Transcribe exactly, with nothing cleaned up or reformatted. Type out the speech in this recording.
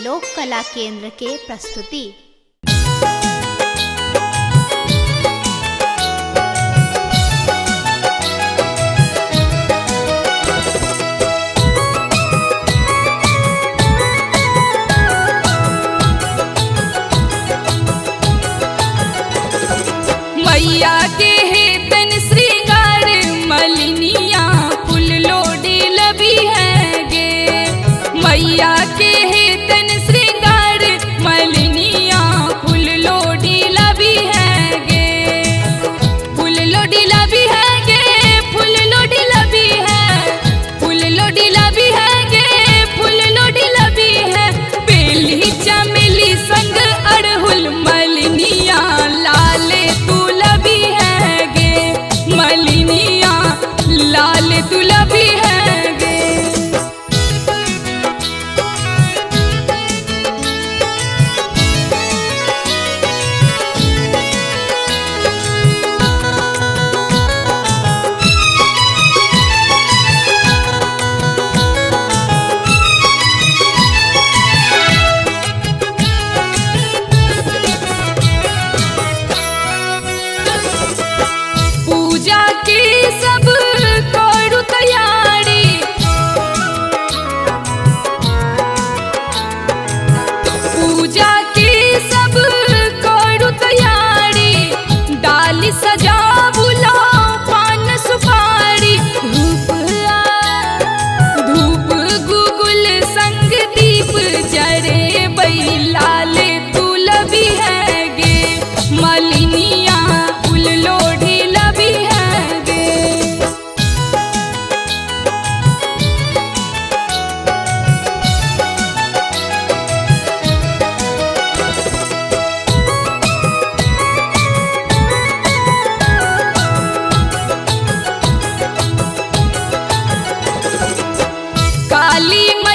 लोक कला केंद्र के प्रस्तुति। मैया के हेतन श्रृंगार मलिनिया फूल लोडी लबी है गे। मैया के हेतन श्रृंगार मलिनिया फूल लोडी लबी है गे। फूल लोडी लबी है गे, फूल लोडी लबी है, फूल लोडी लबी है गे, फूल लोडी लबी है। बेली चमेली संग अड़हुल मलिनिया लाले मलिनिया लाल दुलभी है गे। पूजा की सब करू तैयारी, पूजा की सब करू तैयारी। डाली सजा बुलाओ पान सुपारी, धूप धूप गुगुल संग दीप जरे बई लाल दुलभी है गे। मलिनिया फूल लोढ़ी लबी है गे। काली